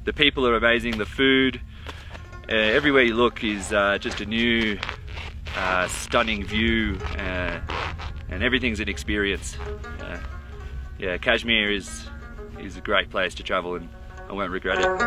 The people are amazing, the food, everywhere you look is just a new stunning view, and everything's an experience. Yeah, Kashmir is a great place to travel, and I won't regret it.